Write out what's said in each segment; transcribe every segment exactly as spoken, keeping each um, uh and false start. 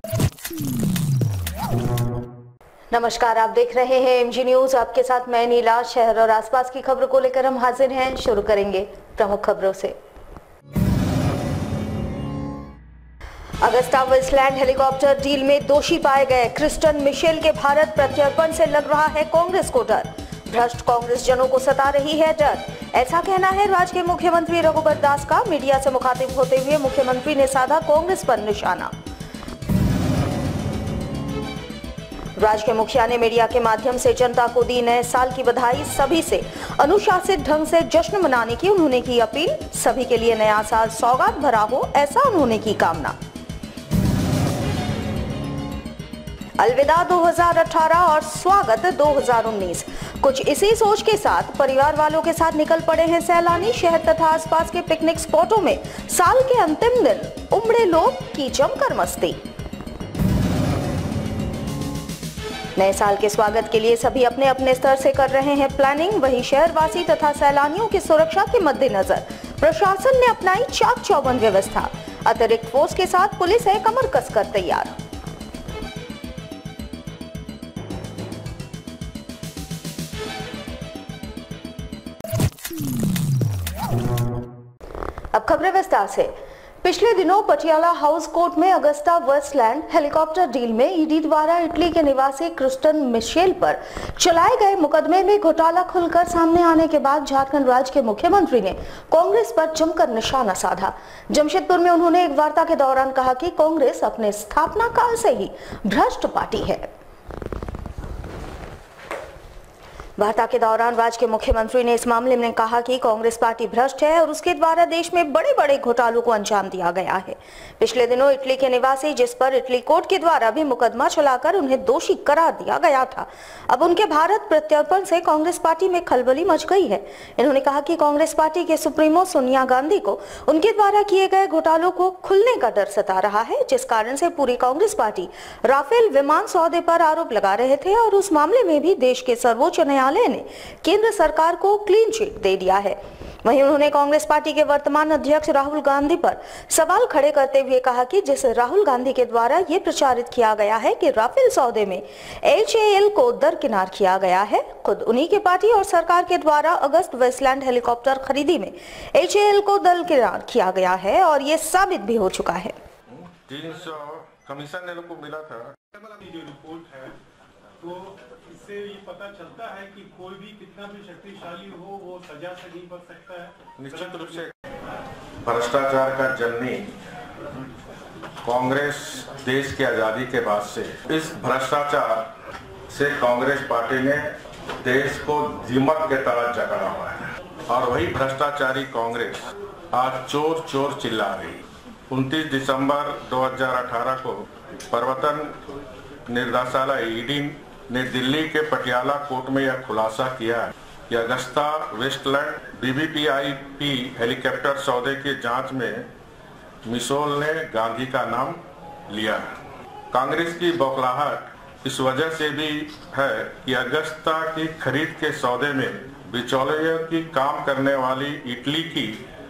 नमस्कार, आप देख रहे हैं एमजी न्यूज। आपके साथ मैं नीला। शहर और आसपास की खबरों को लेकर हम हाजिर हैं। शुरू करेंगे प्रमुख खबरों से। अगस्ता वेस्टलैंड हेलीकॉप्टर डील में दोषी पाए गए क्रिस्टियन मिशेल के भारत प्रत्यर्पण से लग रहा है कांग्रेस को डर। भ्रष्ट कांग्रेस जनों को सता रही है डर, ऐसा कहना है राज्य के मुख्यमंत्री रघुबर दास का। मीडिया से मुखातिब होते हुए मुख्यमंत्री ने साधा कांग्रेस पर निशाना। राज्य के मुखिया ने मीडिया के माध्यम से जनता को दी नए साल की बधाई। सभी से अनुशासित ढंग से जश्न मनाने की उन्होंने की अपील। सभी के लिए नया साल सौगात भरा हो, ऐसा उन्होंने की कामना। अलविदा दो हज़ार अठारह और स्वागत दो हज़ार उन्नीस, कुछ इसी सोच के साथ परिवार वालों के साथ निकल पड़े हैं सैलानी। शहर तथा आसपास के पिकनिक स्पॉटों में साल के अंतिम दिन उमड़े लोग की जमकर मस्ती। नए साल के स्वागत के लिए सभी अपने अपने स्तर से कर रहे हैं प्लानिंग। वहीं शहरवासी तथा सैलानियों की सुरक्षा के मद्देनजर प्रशासन ने अपनाई चाक चौबंद व्यवस्था। अतिरिक्त फोर्स के साथ पुलिस है कमर कसकर तैयार। अब खबरें विस्तार से। पिछले दिनों पटियाला हाउस कोर्ट में अगस्ता वेस्टलैंड हेलीकॉप्टर डील में ईडी द्वारा इटली के निवासी क्रिस्टियन मिशेल पर चलाए गए मुकदमे में घोटाला खुलकर सामने आने के बाद झारखंड राज्य के मुख्यमंत्री ने कांग्रेस पर जमकर निशाना साधा। जमशेदपुर में उन्होंने एक वार्ता के दौरान कहा कि कांग्रेस अपने स्थापना काल से ही भ्रष्ट पार्टी है। वार्ता के दौरान राज्य के मुख्यमंत्री ने इस मामले में कहा कि कांग्रेस पार्टी भ्रष्ट है और उसके द्वारा देश में बड़े बड़े घोटालों को अंजाम दिया गया है। पिछले दिनों इटली के निवासी, जिस पर इटली कोर्ट के द्वारा भी मुकदमा चलाकर उन्हें दोषी करार दिया गया था, अब उनके भारत प्रत्यर्पण से कांग्रेस पार्टी में खलबली मच गई है। इन्होंने कहा कि कांग्रेस पार्टी के सुप्रीमो सोनिया गांधी को उनके द्वारा किए गए घोटालों को खुलने का डर सता रहा है, जिस कारण से पूरी कांग्रेस पार्टी राफेल विमान सौदे पर आरोप लगा रहे थे और उस मामले में भी देश के सर्वोच्च न्यायालय ने केंद्र सरकार को क्लीन चिट दे दिया है। वहीं उन्होंने कांग्रेस पार्टी के वर्तमान अध्यक्ष राहुल गांधी पर सवाल खड़े करते हुए कहा कि जिस राहुल गांधी के द्वारा ये प्रचारित किया गया है कि राफेल सौदे में एच ए एल को दरकिनार किया गया है, खुद उन्हीं की पार्टी और सरकार के द्वारा अगस्त वेस्टलैंड हेलीकॉप्टर खरीदी में एच ए एल को दरकिनार किया गया है और ये साबित भी हो चुका है। तीन सौ कमीशन ने लोग को मिला था। जो रिपोर्ट है तो इससे ये पता चलता है कि कोई भी कितना भी शक्तिशाली हो वो सजा से नहीं बच सकता है। निश्चित रूप से भ्रष्टाचार का जननी कांग्रेस देश की आजादी के बाद से, इस भ्रष्टाचार से कांग्रेस पार्टी ने देश को दीमक के तरह जकड़ा हुआ है और वही भ्रष्टाचारी कांग्रेस आज चोर चोर चिल्ला रही। उनतीस दिसंबर दो हज़ार अठारह को प्रवर्तन निर्देशालय ईडी ने दिल्ली के पटियाला कोर्ट में यह खुलासा किया है कि Agusta Westland V V P I P helicopter सौदे की जांच में मिशेल ने गांधी का नाम लिया है। कांग्रेस की बौखलाहट इस वजह से भी है कि अगस्ता की खरीद के सौदे में बिचौलियों की काम करने वाली इटली की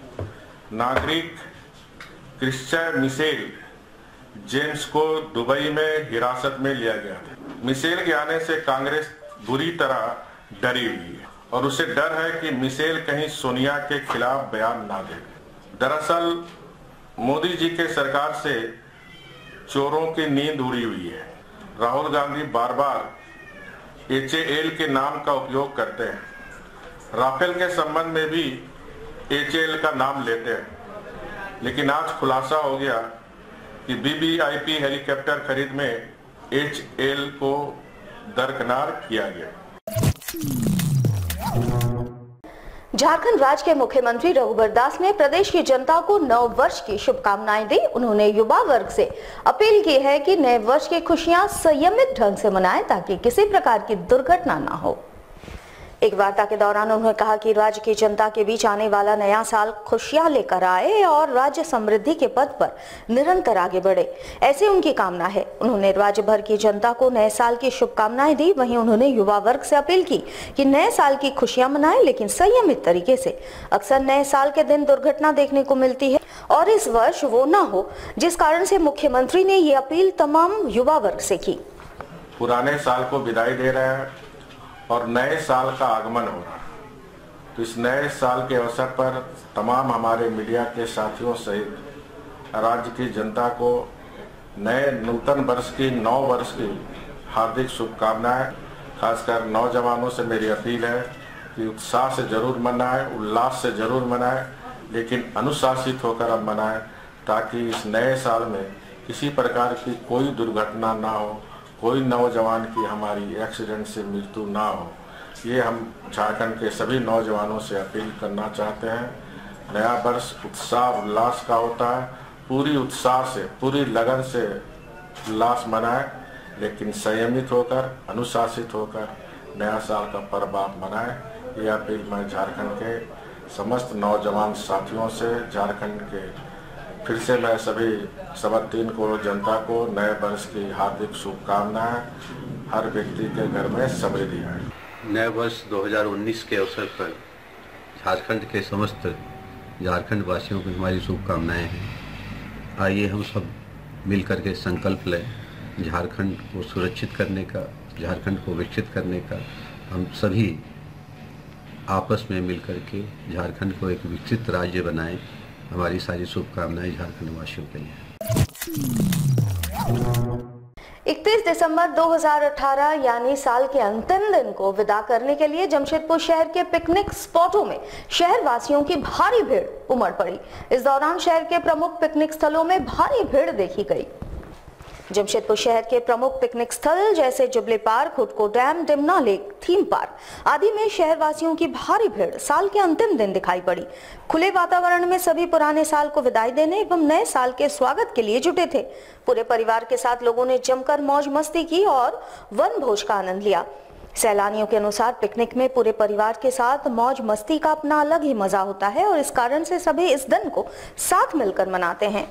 नागरिक क्रिस्टियन मिशेल जेम्स को दुबई में हिरासत में लिया गया था। मिशेल के आने से कांग्रेस बुरी तरह डरी हुई है और उसे डर है कि मिशेल कहीं सोनिया के खिलाफ बयान ना दे। दरअसल मोदी जी के सरकार से चोरों की नींद उड़ी हुई है। राहुल गांधी बार बार एच ए एल के नाम का उपयोग करते हैं। राफेल के संबंध में भी एच ए एल का नाम लेते हैं, लेकिन आज खुलासा हो गया कि V V I P helicopter खरीद में एच एल को दरकिनार किया गया। झारखंड राज्य के मुख्यमंत्री रघुबर दास ने प्रदेश की जनता को नव वर्ष की शुभकामनाएं दी। उन्होंने युवा वर्ग से अपील की है कि नए वर्ष की खुशियां संयमित ढंग से मनाएं ताकि किसी प्रकार की दुर्घटना ना हो। एक वार्ता के दौरान उन्होंने कहा कि राज्य की जनता के बीच आने वाला नया साल खुशियां लेकर आए और राज्य समृद्धि के पथ पर निरंतर आगे बढ़े, ऐसी उनकी कामना है। उन्होंने राज्य भर की जनता को नए साल की शुभकामनाएं दी। वहीं उन्होंने युवा वर्ग से अपील की कि नए साल की खुशियां मनाएं, लेकिन संयमित तरीके से। अक्सर नए साल के दिन दुर्घटना देखने को मिलती है और इस वर्ष वो न हो, जिस कारण से मुख्यमंत्री ने ये अपील तमाम युवा वर्ग से की। पुराने साल को विदाई दे रहे हैं और नए साल का आगमन हो रहा है, तो इस नए साल के अवसर पर तमाम हमारे मीडिया के साथियों सहित राज्य की जनता को नए नूतन वर्ष की नौ वर्ष की हार्दिक शुभकामनाएं। खासकर नौजवानों से मेरी अपील है कि उत्साह से जरूर मनाएं, उल्लास से जरूर मनाएं, लेकिन अनुशासित होकर अब मनाएं, ताकि इस नए साल में किसी प्रकार की कोई दुर्घटना ना हो, कोई नौजवान की हमारी एक्सीडेंट से मृत्यु ना हो। ये हम झारखंड के सभी नौजवानों से अपील करना चाहते हैं। नया वर्ष उत्साह उल्लास का होता है, पूरी उत्साह से पूरी लगन से उल्लास मनाएं, लेकिन संयमित होकर अनुशासित होकर नया साल का पर्व आप मनाएं। यह अपील मैं झारखंड के समस्त नौजवान साथियों से, झारखंड के फिर से मैं सभी सबतीन करोड़ जनता को नए वर्ष की हार्दिक शुभकामनाएं। हर व्यक्ति के घर में समृद्धि आए। नए वर्ष दो हज़ार उन्नीस के अवसर पर झारखंड के समस्त झारखंड वासियों को हमारी शुभकामनाएं हैं। आइए हम सब मिलकर के संकल्प लें झारखंड को सुरक्षित करने का, झारखंड को विकसित करने का। हम सभी आपस में मिलकर के झारखंड को एक विकसित राज्य बनाएं। हमारी सारी शुभकामनाएं झारखंड वासियों के लिए। इकतीस दिसंबर दो हज़ार अठारह यानी साल के अंतिम दिन को विदा करने के लिए जमशेदपुर शहर के पिकनिक स्पॉटों में शहर वासियों की भारी भीड़ उमड़ पड़ी। इस दौरान शहर के प्रमुख पिकनिक स्थलों में भारी भीड़ देखी गई। जमशेदपुर शहर के प्रमुख पिकनिक स्थल जैसे jubilee park, Hudco dam, Dimna lake, theme park आदि में शहर वासियों की भारी भीड़ साल के अंतिम दिन दिखाई पड़ी। खुले वातावरण में सभी पुराने साल को विदाई देने एवं नए साल के स्वागत के लिए जुटे थे। पूरे परिवार के साथ लोगों ने जमकर मौज मस्ती की और वन भोज का आनंद लिया। सैलानियों के अनुसार पिकनिक में पूरे परिवार के साथ मौज मस्ती का अपना अलग ही मजा होता है और इस कारण से सभी इस दिन को साथ मिलकर मनाते हैं।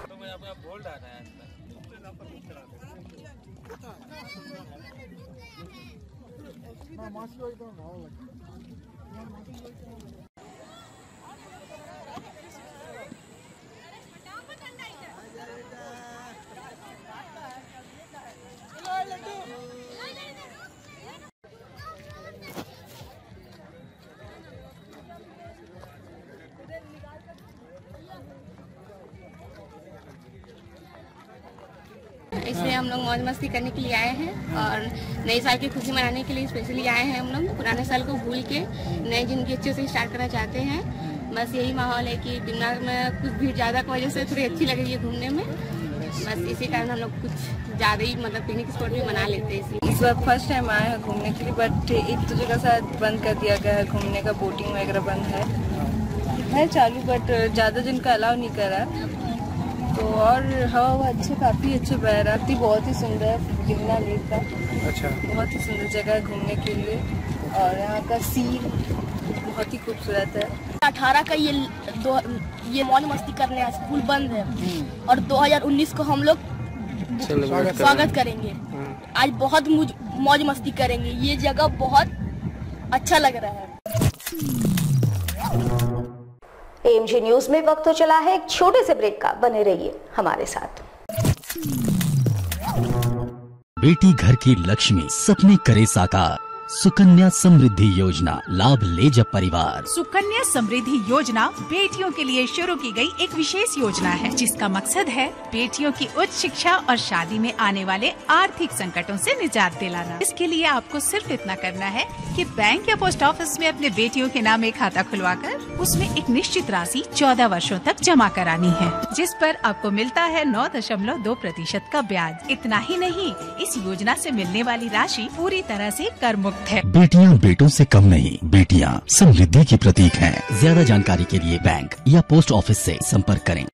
इसलिए हम लोग मौज मस्ती करने के लिए आए हैं और नए साल की खुशी मनाने के लिए स्पेशली आए हैं। हम लोग पुराने साल को भूल के नए जिंदगी अच्छे से स्टार्ट करना चाहते हैं। बस यही माहौल है कि दिमाग में कुछ भीड़ ज़्यादा की वजह से थोड़ी अच्छी लग रही है घूमने में। बस इसी कारण हम लोग कुछ ज़्यादा ही मतलब पिकनिक स्पॉट भी मना लेते हैं। इस बार फर्स्ट टाइम आए हैं घूमने के लिए, बट एक तो जगह शायद बंद कर दिया गया है घूमने का, बोटिंग वगैरह बंद है है चालू, बट ज़्यादा जन का अलाउ नहीं कर रहा। तो और हवा अच्छे काफ़ी अच्छे बह रहा थी, बहुत ही सुंदर डिमना लेक का। अच्छा, बहुत ही सुंदर जगह है घूमने के लिए और यहाँ का सीन बहुत ही खूबसूरत है। अठारह का ये दो ये मौज मस्ती करने हैं, स्कूल बंद है और दो हज़ार उन्नीस को हम लोग स्वागत करेंगे। आज बहुत मौज मस्ती करेंगे। ये जगह बहुत अच्छा लग रहा है। एएमजी न्यूज में वक्त तो चला है एक छोटे से ब्रेक का, बने रहिए हमारे साथ। बेटी घर की लक्ष्मी, सपने करे साकार। सुकन्या समृद्धि योजना, लाभ ले जब परिवार। सुकन्या समृद्धि योजना बेटियों के लिए शुरू की गई एक विशेष योजना है, जिसका मकसद है बेटियों की उच्च शिक्षा और शादी में आने वाले आर्थिक संकटों से निजात दिलाना। इसके लिए आपको सिर्फ इतना करना है कि बैंक या पोस्ट ऑफिस में अपने बेटियों के नाम एक खाता खुलवाकर उसमें एक निश्चित राशि चौदह वर्षों तक जमा करानी है, जिस पर आपको मिलता है नौ दशमलव दो प्रतिशत का ब्याज। इतना ही नहीं, इस योजना से मिलने वाली राशि पूरी तरह से कर मुक्त है। बेटियां बेटों से कम नहीं, बेटियां समृद्धि की प्रतीक हैं। ज्यादा जानकारी के लिए बैंक या पोस्ट ऑफिस से संपर्क करें।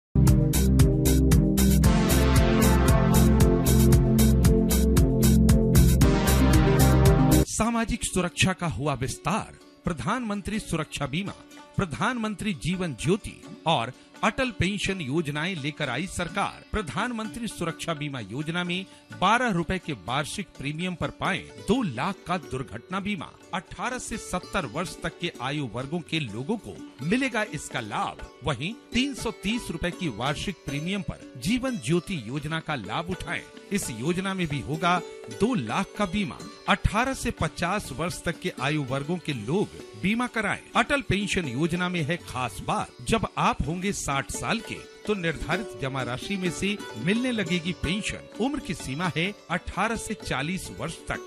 सामाजिक सुरक्षा का हुआ विस्तार। प्रधानमंत्री सुरक्षा बीमा, प्रधानमंत्री जीवन ज्योति और अटल पेंशन योजनाएं लेकर आई सरकार। प्रधानमंत्री सुरक्षा बीमा योजना में बारह रुपए के वार्षिक प्रीमियम पर पाएं दो लाख का दुर्घटना बीमा। अठारह से सत्तर वर्ष तक के आयु वर्गों के लोगों को मिलेगा इसका लाभ। वहीं तीन सौ तीस रुपए की वार्षिक प्रीमियम पर जीवन ज्योति योजना का लाभ उठाएं। इस योजना में भी होगा दो लाख का बीमा। अठारह से पचास वर्ष तक के आयु वर्गों के लोग बीमा कराएं। अटल पेंशन योजना में है खास बात, जब आप होंगे साठ साल के तो निर्धारित जमा राशि में से मिलने लगेगी पेंशन। उम्र की सीमा है अठारह से चालीस वर्ष तक।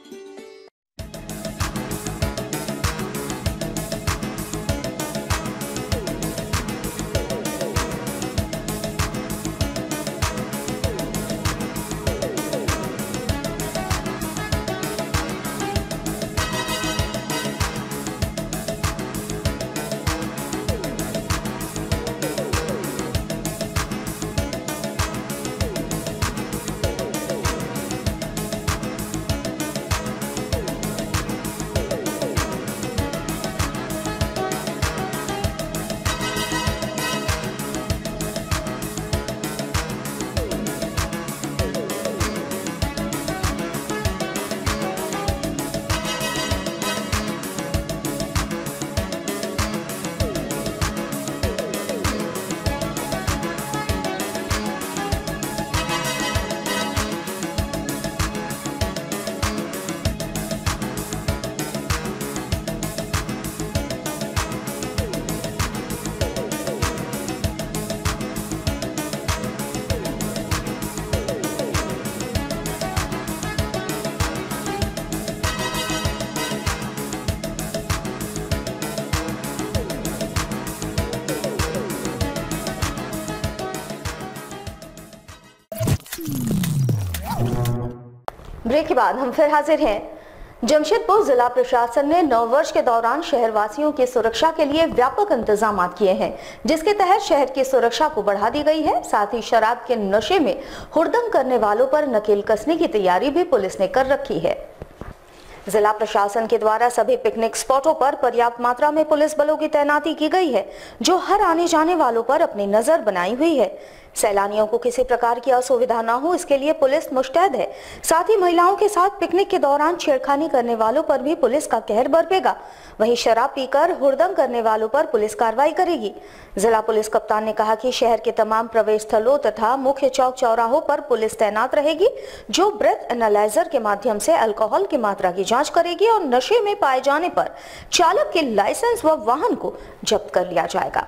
ब्रेक के बाद हम फिर हाजिर हैं। जमशेदपुर जिला प्रशासन ने नववर्ष के दौरान शहरवासियों की सुरक्षा के लिए व्यापक इंतजाम किए हैं, जिसके तहत शहर की सुरक्षा को बढ़ा दी गई है। साथ ही शराब के नशे में हुड़दंग करने वालों पर नकेल कसने की तैयारी भी पुलिस ने कर रखी है। जिला प्रशासन के द्वारा सभी पिकनिक स्पॉटों पर पर्याप्त मात्रा में पुलिस बलों की तैनाती की गई है, जो हर आने जाने वालों पर अपनी नजर बनाई हुई है। सैलानियों को किसी प्रकार की असुविधा न हो, इसके लिए पुलिस मुस्तैद है। साथ ही महिलाओं के साथ पिकनिक के दौरान छेड़खानी करने वालों पर भी पुलिस का कहर बरपेगा। वहीं शराब पीकर हुड़दंग करने वालों पर पुलिस कार्रवाई करेगी। जिला पुलिस कप्तान ने कहा कि शहर के तमाम प्रवेश स्थलों तथा मुख्य चौक चौराहों पर पुलिस तैनात रहेगी, जो ब्रेथ एनालाइजर के माध्यम से अल्कोहल की मात्रा की जाँच करेगी और नशे में पाए जाने पर चालक के लाइसेंस व वाहन को जब्त कर लिया जाएगा।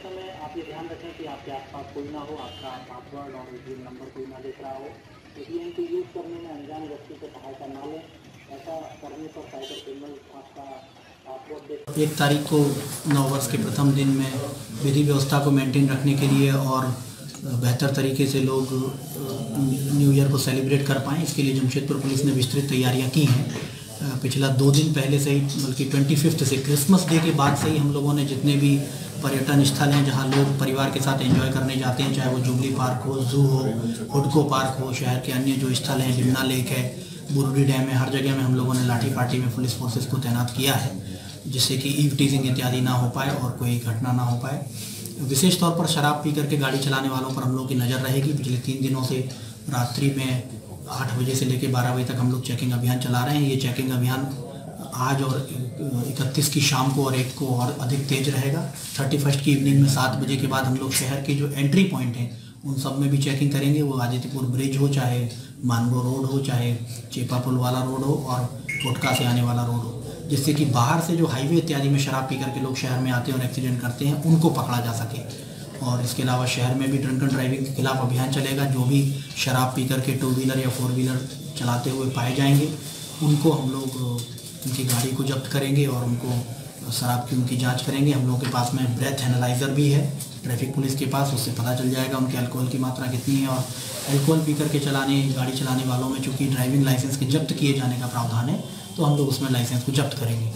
कोई ना हो, आपका पासवर्ड और एटीएम नंबर कोई ना देख रहा हो, एटीएम को यूज़ करने में अनजान व्यक्ति को सहायता ना लें। ऐसा करने पर साइबर क्रिमिनल आपका पासवर्ड देख। एक तारीख को नववर्ष के प्रथम दिन में विधि व्यवस्था को मेंटेन रखने के लिए और बेहतर तरीके से लोग न्यू ईयर को सेलिब्रेट कर पाएँ, इसके लिए जमशेदपुर पुलिस ने विस्तृत तैयारियाँ की हैं। पिछला दो दिन पहले से ही, बल्कि ट्वेंटी फिफ्थ से क्रिसमस डे के बाद से ही हम लोगों ने जितने भी पर्यटन स्थल हैं जहां लोग परिवार के साथ एंजॉय करने जाते हैं, चाहे वो जुबली पार्क हो, जू हो, हुडको पार्क हो, शहर के अन्य जो स्थल हैं, बिमना लेक है, बुरुडी डैम है, हर जगह में हम लोगों ने लाठी पार्टी में पुलिस फोर्सेस को तैनात किया है, जिससे कि ईव टीजिंग इत्यादि ना हो पाए और कोई घटना ना हो पाए। विशेष तौर पर शराब पी करके गाड़ी चलाने वालों पर हम लोग की नज़र रहेगी। पिछले तीन दिनों से रात्रि में आठ बजे से लेकर बारह बजे तक हम लोग चेकिंग अभियान चला रहे हैं। ये चेकिंग अभियान आज और इकतीस की शाम को और एक को और अधिक तेज रहेगा। थर्टी फर्स्ट की इवनिंग में सात बजे के बाद हम लोग शहर के जो एंट्री पॉइंट हैं उन सब में भी चेकिंग करेंगे। वो आदित्यपुर ब्रिज हो, चाहे मानगो रोड हो, चाहे चेपा पुल वाला रोड हो और कोटका से आने वाला रोड हो, जिससे कि बाहर से जो हाईवे इत्यादि में शराब पी करके लोग शहर में आते हैं और एक्सीडेंट करते हैं, उनको पकड़ा जा सके। और इसके अलावा शहर में भी ड्रंक एंड ड्राइविंग के खिलाफ अभियान चलेगा। जो भी शराब पी करके टू व्हीलर या फोर व्हीलर चलाते हुए पाए जाएंगे, उनको हम लोग उनकी गाड़ी को जब्त करेंगे और उनको शराब की उनकी जांच करेंगे। हम लोगों के पास में ब्रेथ एनालाइजर भी है ट्रैफिक पुलिस के पास, उससे पता चल जाएगा उनके अल्कोहल की मात्रा कितनी है। और अल्कोहल पी करके चलाने गाड़ी चलाने वालों में चूँकि ड्राइविंग लाइसेंस के जब्त किए जाने का प्रावधान है, तो हम लोग उसमें लाइसेंस को जब्त करेंगे।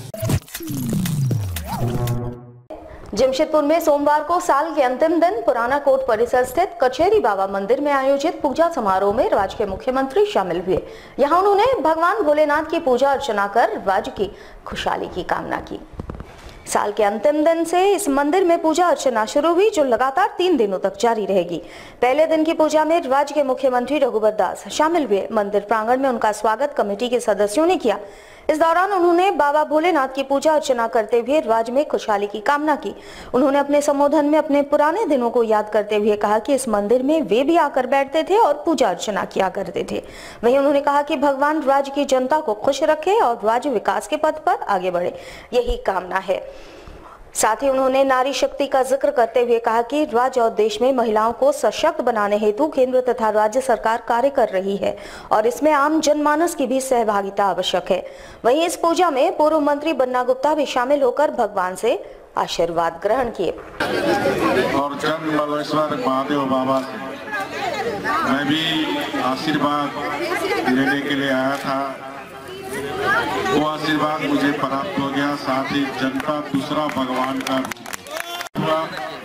जमशेदपुर में सोमवार को साल के अंतिम दिन पुराना कोर्ट परिसर स्थित कचेरी बाबा मंदिर में आयोजित पूजा समारोह में राज्य के मुख्यमंत्री शामिल हुए। यहां उन्होंने भगवान भोलेनाथ की पूजा अर्चना कर राज्य की खुशहाली की कामना की। साल के अंतिम दिन से इस मंदिर में पूजा अर्चना शुरू हुई, जो लगातार तीन दिनों तक जारी रहेगी। पहले दिन की पूजा में राज्य के मुख्यमंत्री रघुवर दास शामिल हुए। मंदिर प्रांगण में उनका स्वागत कमेटी के सदस्यों ने किया। इस दौरान उन्होंने बाबा भोलेनाथ की पूजा अर्चना करते हुए राज्य में खुशहाली की कामना की। उन्होंने अपने संबोधन में अपने पुराने दिनों को याद करते हुए कहा कि इस मंदिर में वे भी आकर बैठते थे और पूजा अर्चना किया करते थे। वहीं उन्होंने कहा कि भगवान राज्य की जनता को खुश रखे और राज्य विकास के पथ पर आगे बढ़े, यही कामना है। साथ ही उन्होंने नारी शक्ति का जिक्र करते हुए कहा कि राज्य और देश में महिलाओं को सशक्त बनाने हेतु केंद्र तथा राज्य सरकार कार्य कर रही है और इसमें आम जनमानस की भी सहभागिता आवश्यक है। वहीं इस पूजा में पूर्व मंत्री बन्ना गुप्ता भी शामिल होकर भगवान से आशीर्वाद ग्रहण किए। और चंद मल्लेश्वर महादेव बाबा से मैं भी आशीर्वाद लेने के लिए आया था। वो आशीर्वाद मुझे प्राप्त हो गया। साथ ही जनता दूसरा भगवान का हुआ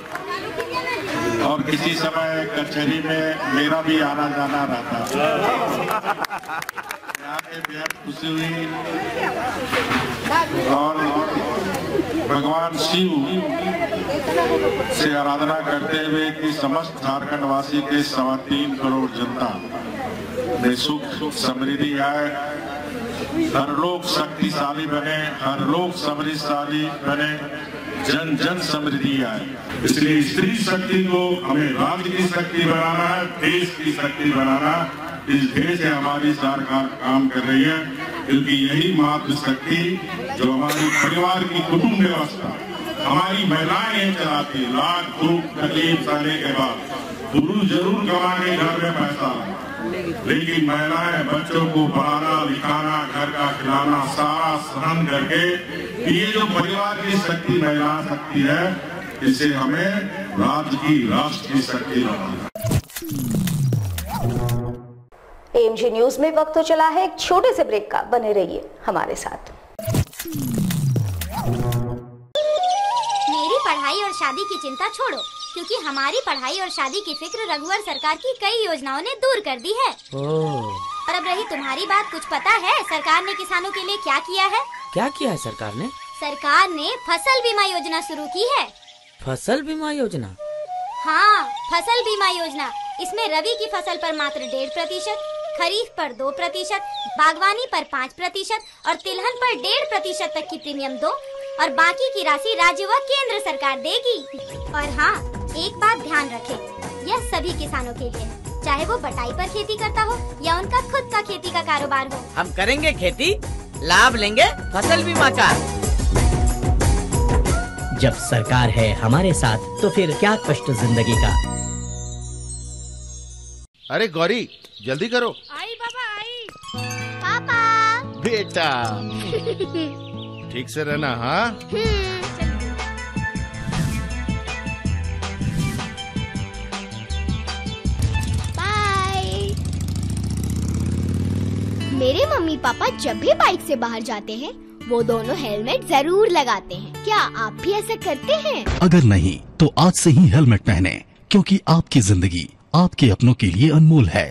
और किसी समय कचहरी में मेरा भी आना जाना रहता था। यहाँ पे बेहद खुशी हुई और भगवान शिव से आराधना करते हुए कि समस्त झारखंड वासी के सवा तीन करोड़ जनता में सुख समृद्धि आए, हर लोग शक्तिशाली बने, हर लोग समृद्धशाली बने, जन जन समृद्धि आए। इसलिए स्त्री शक्ति को हमें राज्य की शक्ति बनाना है, देश की शक्ति बनाना। इस देश से हमारी सरकार काम कर रही है, क्योंकि यही मातृ शक्ति जो हमारी परिवार की कुटुंब व्यवस्था हमारी महिलाएं चलाती। लाख दुख तकलीफ सहने के बाद पुरुष जरूर कमा के घर में पैसा, लेकिन महिलाएं बच्चों को पढ़ाना लिखाना घर का खिलाना सारा सहन करके, ये जो परिवार की शक्ति महिला शक्ति है, इसे हमें राज्य की राष्ट्र की शक्ति बनाना। एएमजी न्यूज में वक्त तो चला है एक छोटे से ब्रेक का, बने रहिए हमारे साथ। मेरी पढ़ाई और शादी की चिंता छोड़ो, क्योंकि हमारी पढ़ाई और शादी की फिक्र रघुवर सरकार की कई योजनाओं ने दूर कर दी है। और अब रही तुम्हारी बात, कुछ पता है सरकार ने किसानों के लिए क्या किया है? क्या किया है सरकार ने? सरकार ने फसल बीमा योजना शुरू की है। फसल बीमा योजना? हाँ, फसल बीमा योजना। इसमें रबी की फसल पर मात्र डेढ़ प्रतिशत, खरीफ पर दो प्रतिशत, बागवानी पर पाँच प्रतिशत और तिलहन पर डेढ़ प्रतिशत तक की प्रीमियम दो और बाकी की राशि राज्य व केंद्र सरकार देगी। और हाँ, एक बात ध्यान रखें, यह सभी किसानों के लिए है, चाहे वो बटाई पर खेती करता हो या उनका खुद का खेती का कारोबार हो। हम करेंगे खेती, लाभ लेंगे फसल बीमा का। जब सरकार है हमारे साथ तो फिर क्या कष्ट जिंदगी का। अरे गौरी जल्दी करो। आई बाबा आई। पापा। बेटा ठीक से रहना। हाँ मेरे मम्मी पापा जब भी बाइक से बाहर जाते हैं वो दोनों हेलमेट जरूर लगाते हैं। क्या आप भी ऐसा करते हैं? अगर नहीं तो आज से ही हेलमेट पहने, क्योंकि आपकी जिंदगी आपके अपनों के लिए अनमोल है।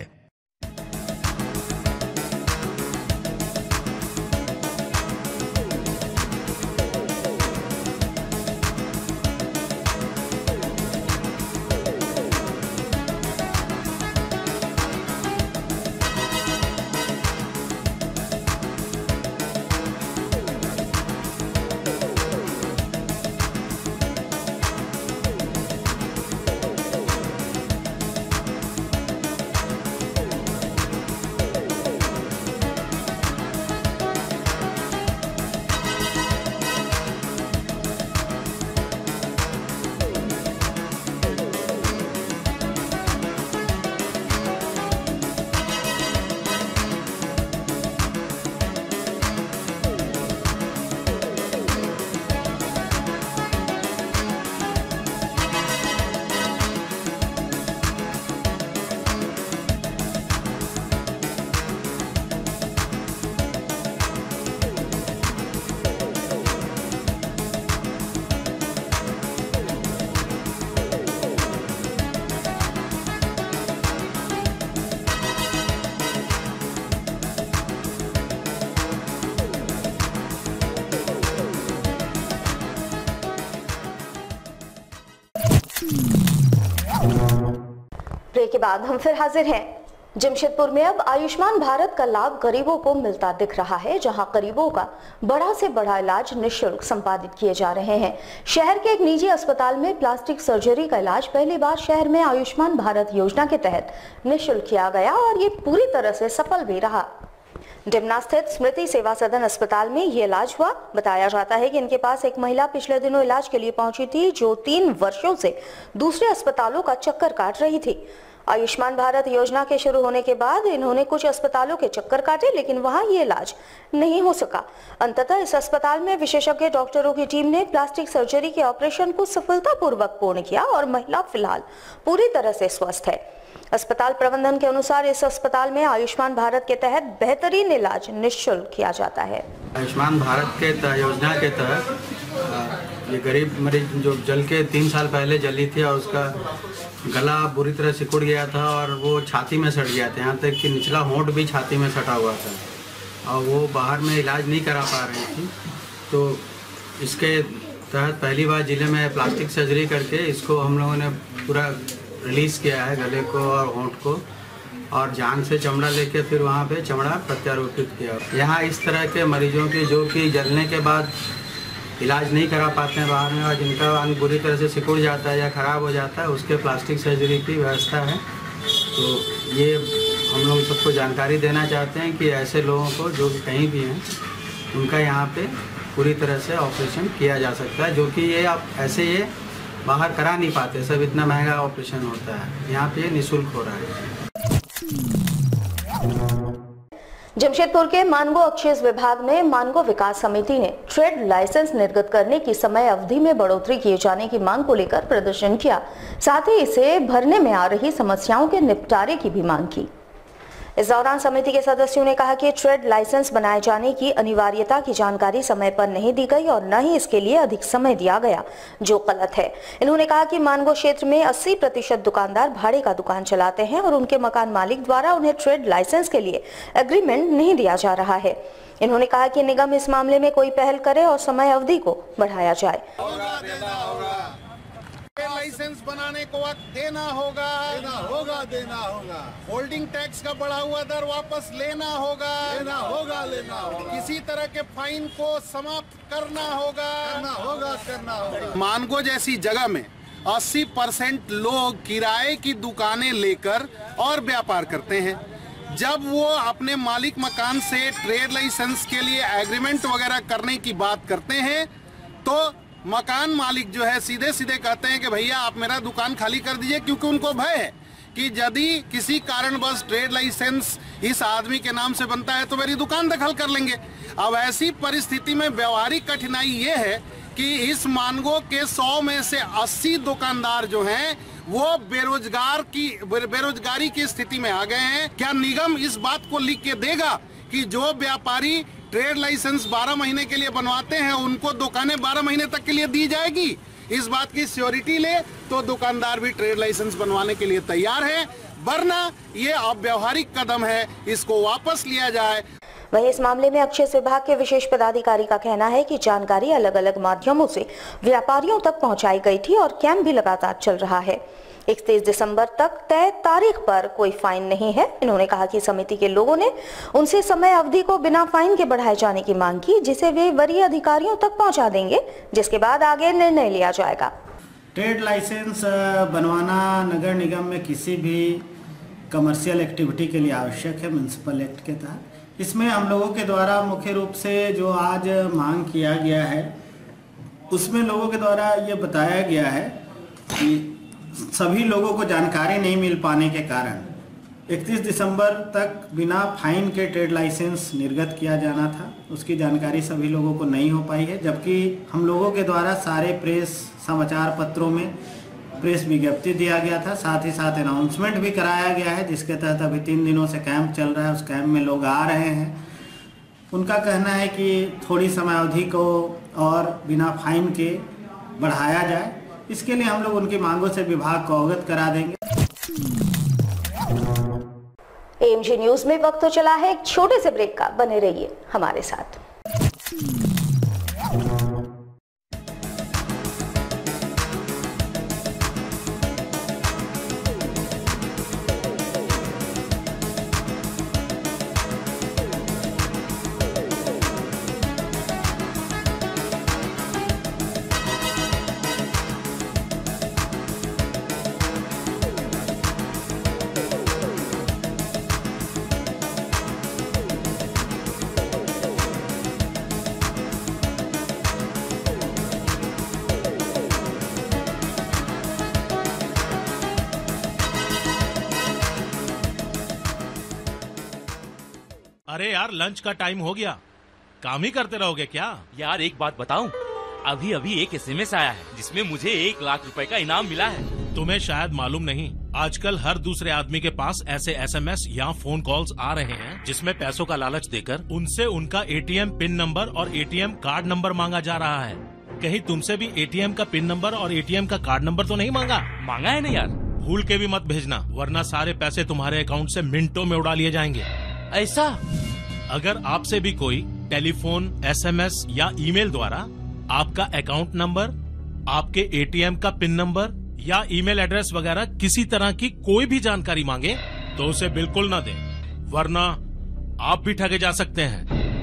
ब्रेक के बाद हम फिर हाजिर हैं। जमशेदपुर में अब आयुष्मान भारत का लाभ गरीबों को मिलता दिख रहा है, जहां गरीबों का बड़ा से बड़ा इलाज निःशुल्क संपादित किए जा रहे हैं। शहर के एक निजी अस्पताल में प्लास्टिक सर्जरी का इलाज पहली बार शहर में आयुष्मान भारत योजना के तहत निःशुल्क किया गया और ये पूरी तरह से सफल भी रहा। डिमना स्थित स्मृति सेवा सदन अस्पताल में ये इलाज हुआ। बताया जाता है कि इनके पास एक महिला पिछले दिनों इलाज के लिए पहुंची थी, जो तीन वर्षों से दूसरे अस्पतालों का चक्कर काट रही थी। आयुष्मान भारत योजना के शुरू होने के बाद इन्होंने कुछ अस्पतालों के चक्कर काटे, लेकिन वहां ये इलाज नहीं हो सका। अंततः इस अस्पताल में विशेषज्ञ डॉक्टरों की टीम ने प्लास्टिक सर्जरी के ऑपरेशन को सफलतापूर्वक पूर्ण किया और महिला फिलहाल पूरी तरह से स्वस्थ है। अस्पताल प्रबंधन के अनुसार इस अस्पताल में आयुष्मान भारत के तहत बेहतरीन इलाज निःशुल्क किया जाता है। आयुष्मान भारत के योजना के तहत ये गरीब मरीज जो जल के तीन साल पहले जली थी और उसका गला बुरी तरह सिकुड़ गया था और वो छाती में सट गया था, यहाँ तक कि निचला होंठ भी छाती में सटा हुआ था और वो बाहर में इलाज नहीं करा पा रही थी। तो इसके तहत पहली बार जिले में प्लास्टिक सर्जरी करके इसको हम लोगों ने पूरा रिलीज़ किया है, गले को और होंठ को, और जान से चमड़ा लेके फिर वहाँ पे चमड़ा प्रत्यारोपित किया। यहाँ इस तरह के मरीजों की जो कि जलने के बाद इलाज नहीं करा पाते हैं बाहर में और जिनका अंग बुरी तरह से सिकुड़ जाता है या ख़राब हो जाता है, उसके प्लास्टिक सर्जरी की व्यवस्था है। तो ये हम लोग सबको जानकारी देना चाहते हैं कि ऐसे लोगों को जो कि कहीं भी हैं उनका यहाँ पे पूरी तरह से ऑपरेशन किया जा सकता है, जो कि ये आप ऐसे ये बाहर करा नहीं पाते, सब इतना महंगा ऑपरेशन होता है, यहाँ पे निःशुल्क हो रहा है। जमशेदपुर के मानगो अक्षेस विभाग में मानगो विकास समिति ने ट्रेड लाइसेंस निर्गत करने की समय अवधि में बढ़ोतरी किए जाने की मांग को लेकर प्रदर्शन किया। साथ ही इसे भरने में आ रही समस्याओं के निपटारे की भी मांग की। इस दौरान समिति के सदस्यों ने कहा कि ट्रेड लाइसेंस बनाए जाने की अनिवार्यता की जानकारी समय पर नहीं दी गई और न ही इसके लिए अधिक समय दिया गया, जो गलत है। इन्होंने कहा कि मानगो क्षेत्र में अस्सी प्रतिशत दुकानदार भाड़े का दुकान चलाते हैं और उनके मकान मालिक द्वारा उन्हें ट्रेड लाइसेंस के लिए एग्रीमेंट नहीं दिया जा रहा है। इन्होंने कहा कि निगम इस मामले में कोई पहल करे और समय अवधि को बढ़ाया जाए। लाइसेंस बनाने को वक्त देना होगा देना होगा देना होगा होल्डिंग टैक्स का बढ़ा हुआ दर वापस लेना होगा लेना होगा लेना होगा किसी तरह के फाइन को समाप्त करना होगा करना होगा करना होगा। मानगो जैसी जगह में अस्सी परसेंट लोग किराए की दुकानें लेकर और व्यापार करते हैं। जब वो अपने मालिक मकान से ट्रेड लाइसेंस के लिए एग्रीमेंट वगैरह करने की बात करते हैं तो मकान मालिक जो है सीधे सीधे कहते हैं कि भैया आप मेरा दुकान खाली कर दीजिए, क्योंकि उनको भय है कि यदि किसी कारणवश ट्रेड लाइसेंस इस आदमी के नाम से बनता है तो मेरी दुकान दखल कर लेंगे। अब ऐसी परिस्थिति में व्यवहारिक कठिनाई ये है कि इस मानगो के सौ में से अस्सी दुकानदार जो हैं वो बेरोजगार की बेरोजगारी की स्थिति में आ गए हैं। क्या निगम इस बात को लिख के देगा कि जो व्यापारी ट्रेड लाइसेंस बारह महीने के लिए बनवाते हैं उनको दुकानें बारह महीने तक के लिए दी जाएगी? इस बात की श्योरिटी ले तो दुकानदार भी ट्रेड लाइसेंस बनवाने के लिए तैयार है, वरना ये अव्यावहारिक कदम है, इसको वापस लिया जाए। वहीं इस मामले में अक्षेस विभाग के विशेष पदाधिकारी का कहना है कि जानकारी अलग अलग माध्यमों से व्यापारियों तक पहुंचाई गई थी और कैंप भी लगातार चल रहा है। इकतीस दिसंबर तक तय तारीख पर कोई फाइन नहीं है। इन्होंने कहा कि समिति के लोगों ने उनसे समय अवधि को बिना फाइन के बढ़ाए जाने की मांग की, जिसे वे वरीय अधिकारियों तक पहुंचा देंगे, जिसके बाद आगे निर्णय लिया जाएगा। ट्रेड लाइसेंस बनवाना नगर निगम में किसी भी कमर्शियल एक्टिविटी के लिए आवश्यक है म्युनिसिपल एक्ट के तहत। इसमें हम लोगों के द्वारा मुख्य रूप से जो आज मांग किया गया है उसमें लोगों के द्वारा ये बताया गया है कि सभी लोगों को जानकारी नहीं मिल पाने के कारण इकतीस दिसंबर तक बिना फाइन के ट्रेड लाइसेंस निर्गत किया जाना था, उसकी जानकारी सभी लोगों को नहीं हो पाई है। जबकि हम लोगों के द्वारा सारे प्रेस समाचार पत्रों में प्रेस विज्ञप्ति दिया गया था, साथ ही साथ अनाउंसमेंट भी कराया गया है, जिसके तहत अभी तीन दिनों से कैंप चल रहा है। उस कैंप में लोग आ रहे हैं। उनका कहना है कि थोड़ी समय अवधि को और बिना फाइन के बढ़ाया जाए। इसके लिए हम लोग उनकी मांगों से विभाग को अवगत करा देंगे। एएमजी न्यूज में वक्त तो चला है एक छोटे से ब्रेक का, बने रहिए हमारे साथ। अरे यार लंच का टाइम हो गया, काम ही करते रहोगे क्या? यार एक बात बताऊं, अभी अभी एक एसएमएस आया है जिसमें मुझे एक लाख रुपए का इनाम मिला है। तुम्हें शायद मालूम नहीं, आजकल हर दूसरे आदमी के पास ऐसे एसएमएस या फोन कॉल्स आ रहे हैं जिसमें पैसों का लालच देकर उनसे उनका एटीएम पिन नंबर और एटीएम कार्ड नंबर मांगा जा रहा है। कहीं तुमसे भी एटीएम का पिन नंबर और एटीएम का कार्ड नंबर तो नहीं मांगा? मांगा है ना यार। भूल के भी मत भेजना, वरना सारे पैसे तुम्हारे अकाउंट से मिनटों में उड़ा लिए जाएंगे। ऐसा? अगर आपसे भी कोई टेलीफोन, एसएमएस या ईमेल द्वारा आपका अकाउंट नंबर, आपके एटीएम का पिन नंबर या ईमेल एड्रेस वगैरह किसी तरह की कोई भी जानकारी मांगे तो उसे बिल्कुल न दें, वरना आप भी ठगे जा सकते हैं।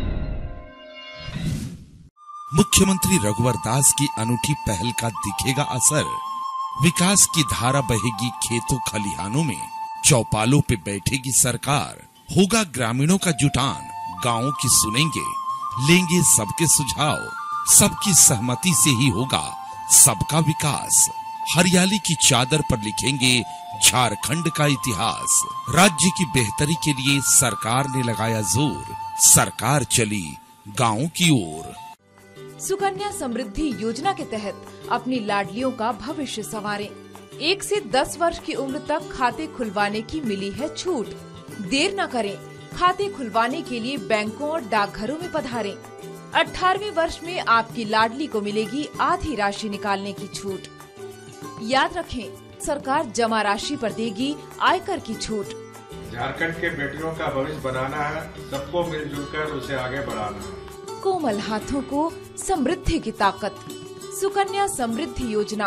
मुख्यमंत्री रघुवर दास की अनूठी पहल का दिखेगा असर। विकास की धारा बहेगी खेतों खलिहानों में, चौपालों पे बैठेगी सरकार। होगा ग्रामीणों का जुटान, गांवों की सुनेंगे, लेंगे सबके सुझाव। सबकी सहमति से ही होगा सबका विकास। हरियाली की चादर पर लिखेंगे झारखंड का इतिहास। राज्य की बेहतरी के लिए सरकार ने लगाया जोर, सरकार चली गांवों की ओर। सुकन्या समृद्धि योजना के तहत अपनी लाडलियों का भविष्य संवारें। एक से दस वर्ष की उम्र तक खाते खुलवाने की मिली है छूट। देर न करें, खाते खुलवाने के लिए बैंकों और डाकघरों में पधारें। अठारहवें वर्ष में आपकी लाडली को मिलेगी आधी राशि निकालने की छूट। याद रखें, सरकार जमा राशि पर देगी आयकर की छूट। झारखंड के बेटियों का भविष्य बनाना है, सबको मिलजुल कर उसे आगे बढ़ाना है। कोमल हाथों को समृद्धि की ताकत, सुकन्या समृद्धि योजना।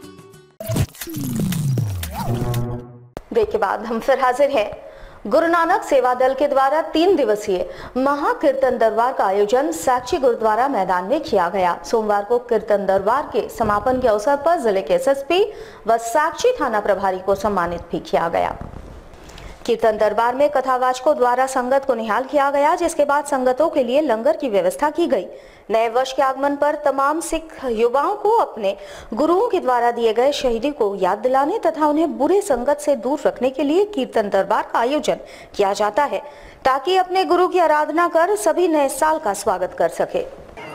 ब्रेक के बाद हम फिर हाजिर हैं। गुरु नानक सेवा दल के द्वारा तीन दिवसीय महाकीर्तन दरबार का आयोजन साक्षी गुरुद्वारा मैदान में किया गया। सोमवार को कीर्तन दरबार के समापन के अवसर पर जिले के एसएसपी व साक्षी थाना प्रभारी को सम्मानित भी किया गया। कीर्तन दरबार में कथावाचकों द्वारा संगत को निहाल किया गया, जिसके बाद संगतों के लिए लंगर की व्यवस्था की गई। नए वर्ष के आगमन पर तमाम सिख युवाओं को अपने गुरुओं के द्वारा दिए गए शहीदी को याद दिलाने तथा उन्हें बुरे संगत से दूर रखने के लिए कीर्तन दरबार का आयोजन किया जाता है, ताकि अपने गुरु की आराधना कर सभी नए साल का स्वागत कर सके।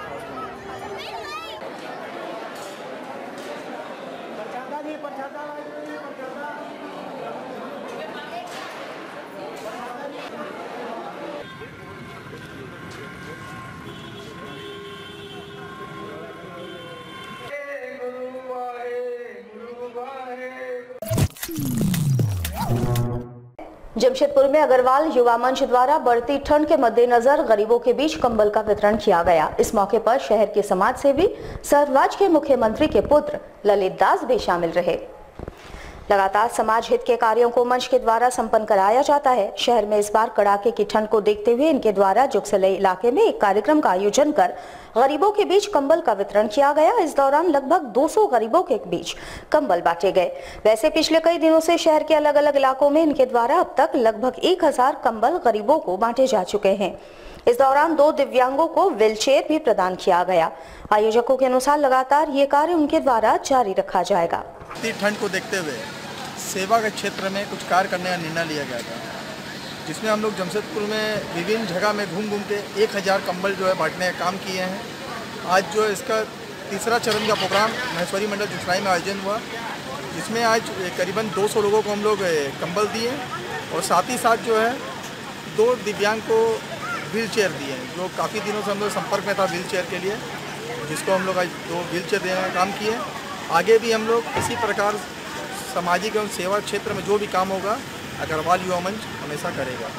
जमशेदपुर में अग्रवाल युवा मंच द्वारा बढ़ती ठंड के मद्देनजर गरीबों के बीच कंबल का वितरण किया गया। इस मौके पर शहर के समाज सेवी सरराज के मुख्यमंत्री के पुत्र ललित दास भी शामिल रहे। लगातार समाज हित के कार्यों को मंच के द्वारा संपन्न कराया जाता है। शहर में इस बार कड़ाके की ठंड को देखते हुए इनके द्वारा जुगसलई इलाके में एक कार्यक्रम का आयोजन कर गरीबों के बीच कंबल का वितरण किया गया। इस दौरान लगभग दो सौ गरीबों के बीच कंबल बांटे गए। वैसे पिछले कई दिनों से शहर के अलग अलग इलाकों में इनके द्वारा अब तक लगभग एक हजार कंबल गरीबों को बांटे जा चुके हैं। इस दौरान दो दिव्यांगों को व्हीलचेयर भी प्रदान किया गया। आयोजकों के अनुसार लगातार ये कार्य उनके द्वारा जारी रखा जाएगा। ठंड को देखते हुए सेवा के क्षेत्र में कुछ कार्य करने का निर्णय लिया गया था, जिसमें हम लोग जमशेदपुर में विभिन्न जगह में घूम घूम के एक हज़ार कंबल जो है बांटने का काम किए हैं। आज जो है इसका तीसरा चरण का प्रोग्राम महेश्वरी मंडल जुगसलाई में आयोजन हुआ, जिसमें आज करीबन दो सौ लोगों को हम लोग कंबल दिए और साथ ही साथ जो है दो दिव्यांग को व्हील चेयर दिए, जो काफ़ी दिनों से हम लोग संपर्क में था व्हील चेयर के लिए, जिसको हम लोग आज दो व्हील चेयर देने का काम किए। आगे भी हम लोग इसी प्रकार सामाजिक एवं सेवा क्षेत्र में जो भी काम होगा अग्रवाल युवा मंच हमेशा करेगा।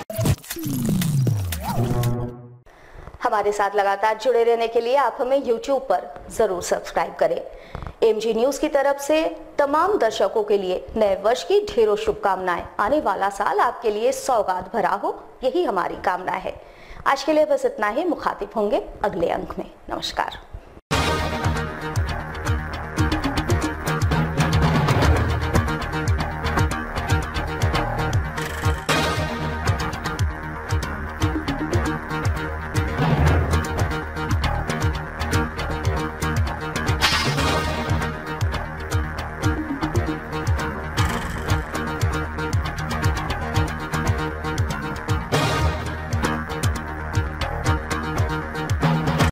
हमारे साथ लगातार जुड़े रहने के लिए आप हमें यूट्यूब पर जरूर सब्सक्राइब करें। एमजी न्यूज की तरफ से तमाम दर्शकों के लिए नए वर्ष की ढेरों शुभकामनाएं। आने वाला साल आपके लिए सौगात भरा हो, यही हमारी कामना है। आज के लिए बस इतना ही। मुखातिब होंगे अगले अंक में। नमस्कार।